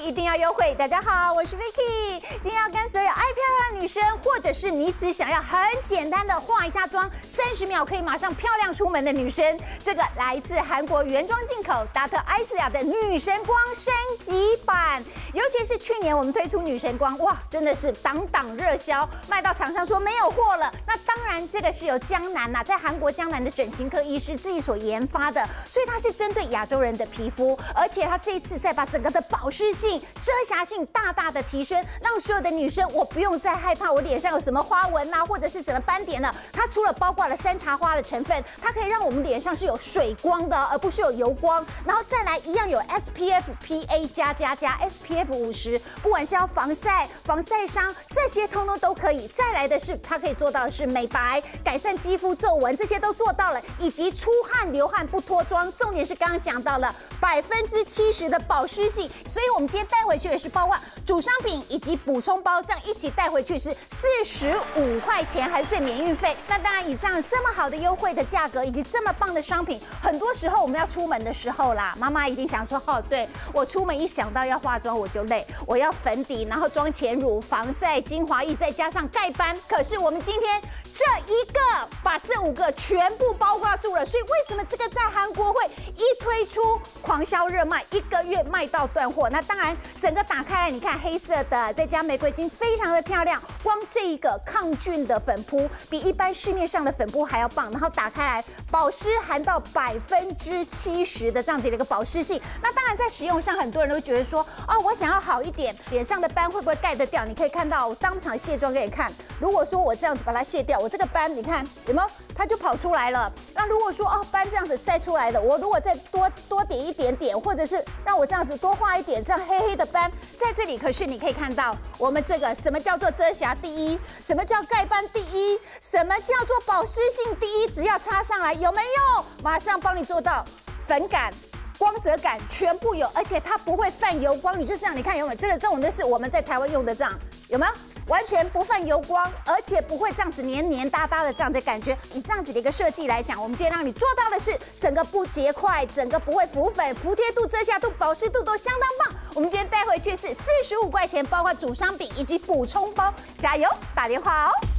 一定要优惠！大家好，我是 Vicky， 今天要跟所有爱漂亮的女生，或者是你只想要很简单的化一下妆，30秒可以马上漂亮出门的女生，这个来自韩国原装进口达特艾斯雅的女神光升级版，尤其是去年我们推出女神光，哇，真的是档档热销，卖到厂商说没有货了。那当然，这个是由江南在韩国江南的整形科医师自己所研发的，所以它是针对亚洲人的皮肤，而且它这一次再把整个的保湿性、遮瑕性大大的提升，让所有的女生我不用再害怕我脸上有什么花纹或者是什么斑点了。它除了包括了山茶花的成分，它可以让我们脸上是有水光的，而不是有油光。然后再来一样有 SPF PA+++SPF 50，不管是要防晒、防晒伤，这些通通都可以。再来的是它可以做到的是美白、改善肌肤皱纹，这些都做到了，以及出汗流汗不脱妆。重点是刚刚讲到了70%的保湿性，所以我们今天带回去也是包括主商品以及补充包，这样一起带回去是45块钱，还税免运费。那当然以这么好的优惠的价格，以及这么棒的商品，很多时候我们要出门的时候啦，妈妈一定想说，哦，对我出门一想到要化妆我就累，我要粉底，然后妆前乳、防晒、精华液，再加上盖斑。可是我们今天这一个把这5个全部包括住了，所以为什么这个在韩国会一推出狂销热卖，1个月卖到断货？那当然，整个打开来，你看黑色的，再加玫瑰金，非常的漂亮。光这一个抗菌的粉扑，比一般市面上的粉扑还要棒。然后打开来，保湿含到70%的这样子的一个保湿性。那当然，在使用上，很多人都会觉得说，哦，我想要好一点，脸上的斑会不会盖得掉？你可以看到，我当场卸妆给你看。如果说我这样子把它卸掉，我这个斑，你看有没有？它就跑出来了。那如果说哦，斑这样子晒出来的，我如果再多点一点点，或者是让我这样子多画一点这样黑黑的斑在这里，可是你可以看到我们这个什么叫做遮瑕第一，什么叫盖斑第一，什么叫做保湿性第一，只要插上来有没有？马上帮你做到粉感、光泽感全部有，而且它不会泛油光。你就这样，你看有没有？这种就是我们在台湾用的这样，有没有？完全不泛油光，而且不会这样子黏黏哒哒的这样的感觉。以这样子的一个设计来讲，我们今天让你做到的是整个不结块，整个不会浮粉，服帖度、遮瑕度、保湿度都相当棒。我们今天带回去是45块钱，包括主商品以及补充包。加油，打电话哦！